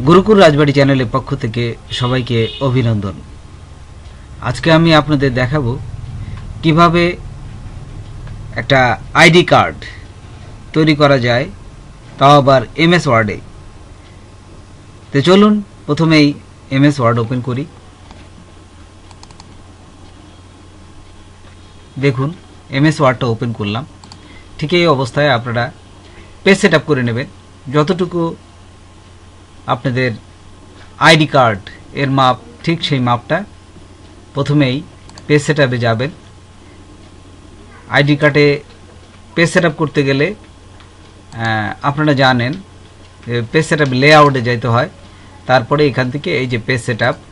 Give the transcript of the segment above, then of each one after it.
গুরুকুল রাজবাড়ি চ্যানেলের পক্ষ থেকে সবাইকে অভিনন্দন। আজকে আমি আপনাদের দেখাবো কিভাবে একটা আইডি কার্ড তৈরি করা যায়, তাও আবার এমএস ওয়ার্ডে। তো চলুন প্রথমেই এমএস ওয়ার্ড ওপেন করি। দেখুন এমএস ওয়ার্ডটা ওপেন করলাম। ঠিক এই অবস্থায় আপনারা পেজ সেট আপ করে নেবেন। যতটুকু আপনাদের আইডি কার্ড এর মাপ, ঠিক সেই মাপটা প্রথমেই পেজ সেট আপে যাবেন। আইডি কার্ডে পেজ সেট আপ করতে গেলে আপনারা জানেন পেজ সেট আপ লেআউটে যাইতে হয়। তারপরে এখান থেকে এই যে page set up,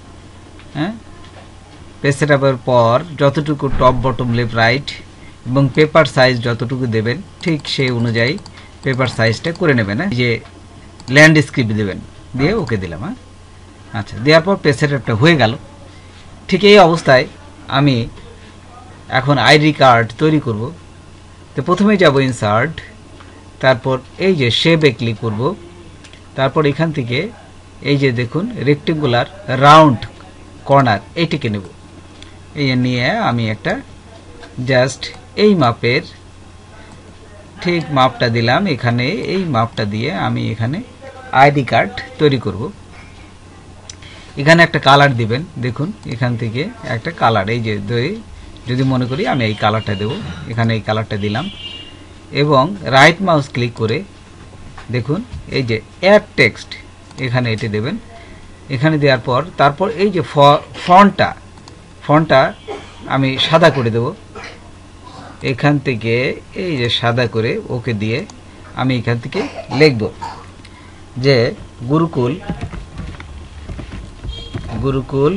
page set আপের পর যতটুকু টপ বটম লেফট রাইট এবং পেপার সাইজ যতটুকু দেবেন ঠিক সেই অনুযায়ী পেপার সাইজটা করে নেবেন। এই যে ল্যান্ডস্কেপ দেবেন, দিয়ে ওকে দিলাম। আচ্ছা, দেওয়ার পর পেজ সেট আপটা হয়ে গেল। ঠিক এই অবস্থায় আমি এখন আইডি কার্ড তৈরি করব। তো প্রথমে যাব ইনসার্ট, তারপর এই যে শেপে ক্লিক করব। তারপর এখান থেকে এই যে দেখুন রেক্টেঙ্গুলার রাউন্ড কর্নার এইটিকে নেব। এই নিয়ে আমি একটা জাস্ট এই মাপের ঠিক মাপটা দিলাম। এখানে এই মাপটা দিয়ে আমি এখানে আইডি কার্ড তৈরি করব। এখানে একটা কালার দিবেন। দেখুন এখান থেকে একটা কালার, এই যে যদি মনে করি আমি এই কালারটা দেব, এখানে এই কালারটা দিলাম এবং রাইট মাউস ক্লিক করে দেখুন এই যে অ্যাড টেক্সট এখানে এটি দেবেন। এখানে দেওয়ার পর তারপর এই যে ফন্টটা আমি সাদা করে দেব। এখান থেকে এই যে সাদা করে ওকে দিয়ে আমি এখান থেকে লিখব যে গুরুকুল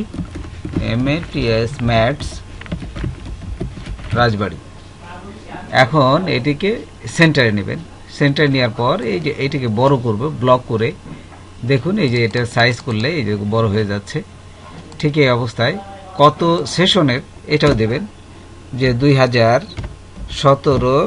ম্যাথস রাজবাড়ি। এখন এটিকে সেন্টারে নেবেন। সেন্টারে নেওয়ার পর এই যে এটিকে বড় করব, ব্লক করে দেখুন এই যে এটা সাইজ করলে এই যে বড় হয়ে যাচ্ছে। ঠিক এই অবস্থায় কত সেশনের এটাও দেবেন, যে 2017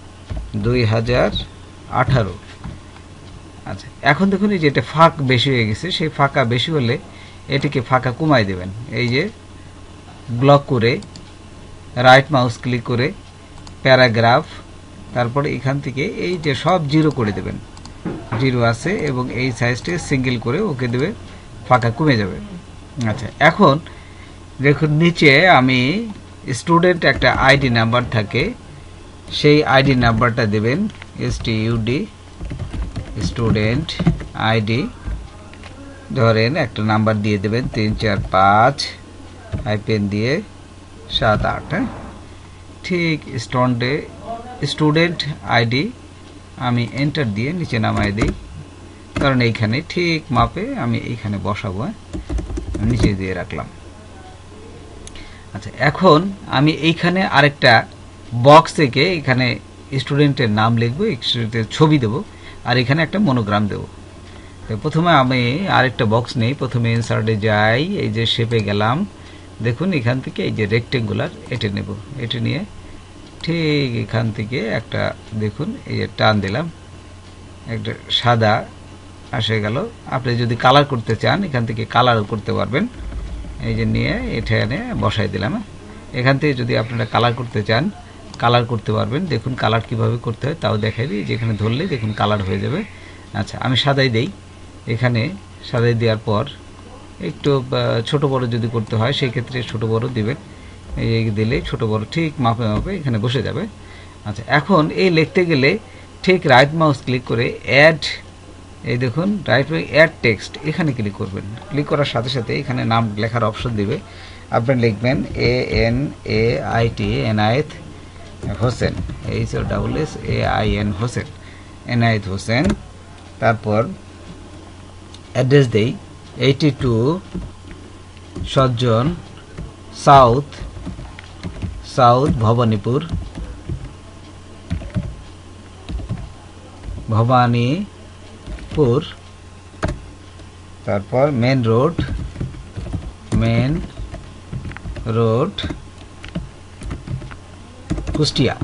2018। আচ্ছা, এখন দেখুন এই যে এটা ফাঁক বেশি হয়ে গেছে। সেই ফাঁকা বেশি হলে এটিকে ফাঁকা কমাই দেবেন। এই যে ব্লক করে রাইট মাউস ক্লিক করে প্যারাগ্রাফ, তারপরে এখান থেকে এই যে সব জিরো করে দেবেন, জিরো আছে এবং এই সাইজটা সিঙ্গেল করে ওকে দেবে, ফাঁকা কমে যাবে। আচ্ছা, এখন দেখুন নিচে আমি স্টুডেন্ট একটা আইডি নাম্বার থাকে, সেই আইডি নাম্বারটা দেবেন। STUD স্টুডেন্ট আইডি ধরেন একটা নাম্বার দিয়ে দেবেন 345 হাইপেন দিয়ে 78। ঠিক স্টুডেন্ট আইডি আমি এন্টার দিয়ে নিচে নামাই দিই, কারণ এইখানে ঠিক মাপে আমি এইখানে বসাবো। নিচে দিয়ে রাখলাম। আচ্ছা, এখন আমি এইখানে আরেকটা বক্স থেকে এখানে স্টুডেন্টের নাম লিখবো, স্টুডেন্টের ছবি দেবো, আর এখানে একটা মনোগ্রাম দেবো। তো প্রথমে আমি আরেকটা বক্স নেই, প্রথমে ইনসার্টে যাই, এই যে শেপে গেলাম। দেখুন এখান থেকে এই যে রেক্টেঙ্গুলার এটা নেব, এটা নিয়ে ঠিক এখান থেকে একটা দেখুন এই যে টান দিলাম, একটা সাদা আসে গেল। আপনি যদি কালার করতে চান এখান থেকে কালারও করতে পারবেন। এই যে নিয়ে এটা এনে বসাই দিলাম। এখান থেকে যদি আপনারা কালার করতে চান কালার করতে পারবেন। দেখুন কালার কিভাবে করতে হয় তাও দেখাই দিই। যেখানে ধরলে দেখুন কালার হয়ে যাবে। আচ্ছা, আমি সাদাই দেই। এখানে সাদাই দেওয়ার পর একটু ছোট বড় যদি করতে হয় সেই ক্ষেত্রে ছোট বড় দিবেন। এই দিলে ছোট বড় ঠিক মাপে মাপে এখানে বসে যাবে। আচ্ছা, এখন এই লিখতে গেলে ঠিক রাইট মাউস ক্লিক করে অ্যাড, এই দেখুন রাইট অ্যাড টেক্সট এখানে ক্লিক করবেন। ক্লিক করার সাথে সাথে এখানে নাম লেখার অপশন দিবে। আপনি লিখবেন ANAIT হোসেন, HOSSAIN হোসেন, এনায়েত হোসেন। তারপর অ্যাড্রেস দেই 82 সজ্জন সাউথ ভবানীপুর, তারপর মেন রোড কুষ্টিয়া।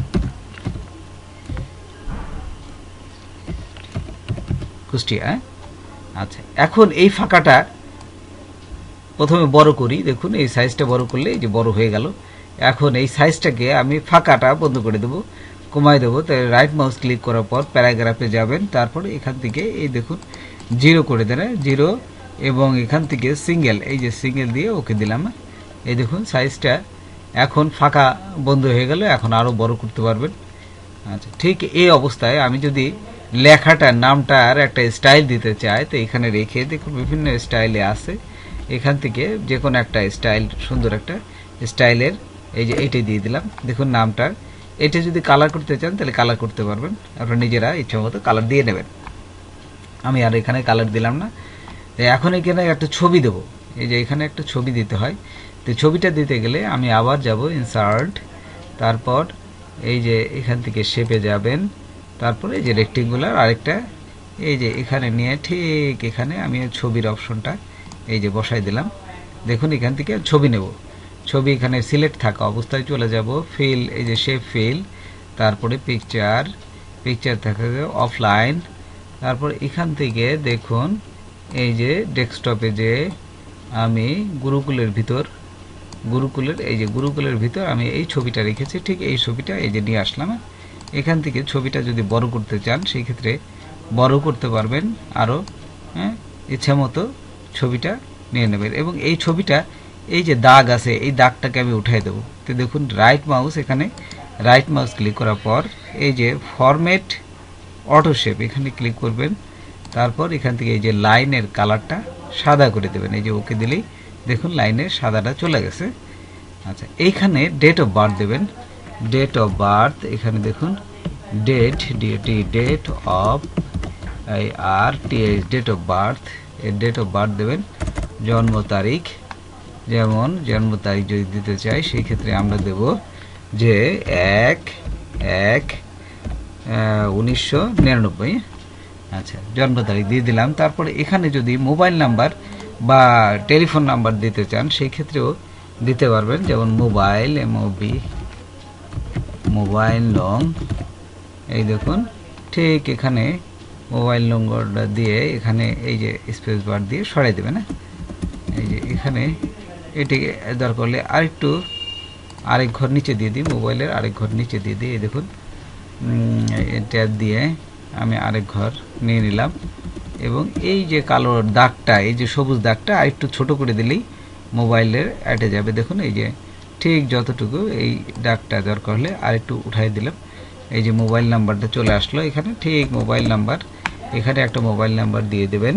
আচ্ছা, এখন এই ফাঁকাটা প্রথমে বড় করি। দেখুন এই সাইজটা বড় করলে এই যে বড় হয়ে গেল। এখন এই সাইজটাকে আমি ফাঁকাটা বন্ধ করে দেবো, কমাই দেবো। তাই রাইট মাউস ক্লিক করার পর প্যারাগ্রাফে যাবেন, তারপরে এখান থেকে এই দেখুন 0 করে দেন, 0, এবং এখান থেকে সিঙ্গেল, এই যে সিঙ্গেল দিয়ে ওকে দিলাম। এই দেখুন সাইজটা এখন ফাঁকা বন্ধ হয়ে গেল। এখন আরও বড় করতে পারবেন। আচ্ছা, ঠিক এই অবস্থায় আমি যদি লেখাটার নামটার একটা স্টাইল দিতে চাই, তো এখানে রেখে দেখুন বিভিন্ন স্টাইলে আছে, এখান থেকে যে কোনো একটা স্টাইল, সুন্দর একটা স্টাইলের এই যে এইটাই দিয়ে দিলাম। দেখুন নামটার এটা যদি কালার করতে চান তাহলে কালার করতে পারবেন, আপনারা নিজেরা ইচ্ছা মতো কালার দিয়ে নেবেন। আমি আর এখানে কালার দিলাম না। তো এখন এখানে একটা ছবি দেবো, এই যে এখানে একটা ছবি দিতে হয়। তো ছবিটা দিতে গেলে আমি আবার যাব ইনসার্ট, তারপর এই যে এখান থেকে শেপে যাবেন, তারপরে এই যে রেক্টেঙ্গুলার আরেকটা এই যে এখানে নিয়ে ঠিক এখানে আমি ছবির অপশনটা এই যে বসাই দিলাম। দেখুন এখান থেকে ছবি নেব, ছবি এখানে সিলেক্ট থাকা অবস্থায় চলে যাব, ফিল, এই যে শেপ ফিল, তারপরে পিকচার, পিকচার থাকা অফলাইন, তারপর এখান থেকে দেখুন এই যে ডেস্কটপে যে আমি গুরুকুলের ভিতর, গুরুকুলের এই যে গুরুকুলের ভিতর আমি এই ছবিটা রেখেছি, ঠিক এই ছবিটা এই যে নিয়ে আসলাম। এখান থেকে ছবিটা যদি বড় করতে চান সেই ক্ষেত্রে বড় করতে পারবেন আরও, হ্যাঁ, ইচ্ছা মতো ছবিটা নিয়ে নেবেন। এবং এই ছবিটা এই যে দাগ আছে এই দাগটাকে আমি উঠাই দেবো। তো দেখুন রাইট মাউস, এখানে রাইট মাউস ক্লিক করার পর এই যে ফরম্যাট অটো শেপ এখানে ক্লিক করবেন, তারপর এখান থেকে এই যে লাইনের কালারটা সাদা করে দেবেন, এই যে ওকে দিলেই দেখুন লাইনের সাদাটা চলে গেছে। আচ্ছা, এইখানে ডেট অফ বার্থ দেবেন, ডেট অফ বার্থ এখানে দেখুন date, date of date of birth, এর ডেট অফ বার্থ দেবেন, জন্ম তারিখ, যেমন জন্ম তারিখ যদি দিতে চাই সেই ক্ষেত্রে আমরা দেব যে 1/1/1999। আচ্ছা, জন্ম তারিখ দিয়ে দিলাম। তারপরে এখানে যদি মোবাইল নাম্বার বা টেলিফোন নাম্বার দিতে চান সেই ক্ষেত্রেও দিতে পারবেন, যেমন মোবাইল, মোবাইল নং, এই দেখুন ঠিক এখানে মোবাইল নম্বরটা দিয়ে এখানে এই যে স্পেস বার দিয়ে সরাই দেবেন। এই যে এখানে এটিকে দরকার করলে আরেকটু আরেক ঘর নিচে দিয়ে দিই, মোবাইলের আরেক ঘর নিচে দিয়ে দিই। এই দেখুন ট্যাব দিয়ে আমি আরেক ঘর নিয়ে নিলাম, এবং এই যে কালো দাগটা, এই যে সবুজ দাগটা আরেকটু ছোট করে দিলেই মোবাইলের অ্যাটে যাবে। দেখুন এই যে ঠিক যতটুকু, এই দাগটা দরকার হলে আরেকটু উঠাই দিলাম। এই যে মোবাইল নাম্বারটা চলে আসলো এখানে, ঠিক মোবাইল নাম্বার, এখানে একটা মোবাইল নাম্বার দিয়ে দেবেন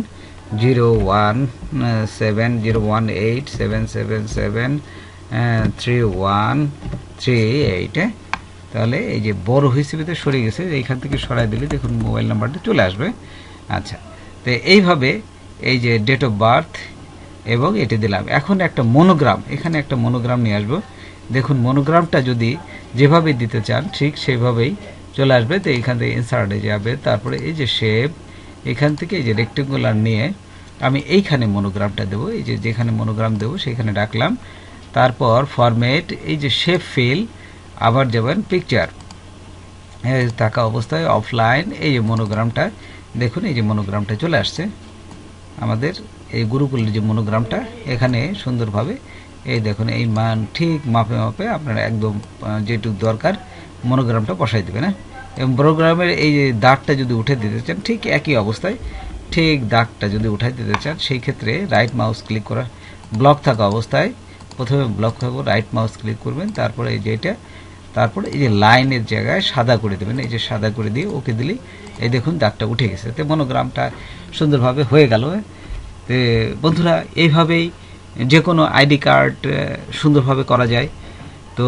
01707773138। তাহলে এই যে বড় হিসেবে তো সরে গেছে, এইখান থেকে সরাই দিলে দেখুন মোবাইল নাম্বারটা চলে আসবে। আচ্ছা, তো এইভাবে এই যে ডেট অফ বার্থ এবং এটি দিলাম। এখন একটা মনোগ্রাম, এখানে একটা মনোগ্রাম নিয়ে আসবো। দেখুন মনোগ্রামটা যদি যেভাবে দিতে চান ঠিক সেভাবেই চলে আসবে। তো এখান থেকে ইনসার্টে যাবে, তারপরে এই যে শেপ, এখান থেকে এই যে রেক্টেঙ্গুলার নিয়ে আমি এইখানে মনোগ্রামটা দেবো, এই যে যেখানে মনোগ্রাম দেবো সেখানে রাখলাম। তারপর ফরম্যাট, এই যে শেপ ফিল, আবার যাবেন পিকচার থাকা অবস্থায় অফলাইন, এই যে মনোগ্রামটা দেখুন, এই যে মনোগ্রামটা চলে আসছে আমাদের এই গুরুকুলের যে মনোগ্রামটা, এখানে সুন্দরভাবে এই দেখুন এই মান ঠিক মাপে মাপে আপনারা একদম যেটুকু দরকার মনোগ্রামটা বসাই দেবেন। এবং মনোগ্রামের এই যে দাগটা যদি উঠে দিতে চান ঠিক একই অবস্থায়, ঠিক দাগটা যদি উঠাই দিতে চান সেই ক্ষেত্রে রাইট মাউস ক্লিক করা, ব্লক থাকা অবস্থায় প্রথমে ব্লক থাকবো, রাইট মাউস ক্লিক করবেন, তারপরে এই যে এটা, তারপরে এই যে লাইনের জায়গায় সাদা করে দেবেন, এই যে সাদা করে দিয়ে ওকে দিলেই এই দেখুন দাগটা উঠে গেছে। তো মনোগ্রামটা সুন্দরভাবে হয়ে গেল। তো বন্ধুরা, এইভাবেই যে কোনো আইডি কার্ড সুন্দরভাবে করা যায়। তো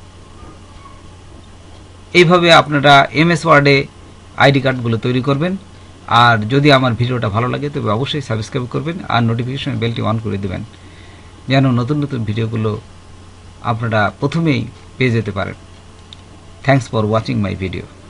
এইভাবে আপনারা এমএস ওয়ার্ডে আইডি কার্ডগুলো তৈরি করবেন। আর যদি আমার ভিডিওটা ভালো লাগে তবে অবশ্যই সাবস্ক্রাইব করবেন আর নোটিফিকেশন বেলটি অন করে দেবেন, যেন নতুন নতুন ভিডিওগুলো আপনারা প্রথমেই পেয়ে যেতে পারেন। Thanks for watching my video.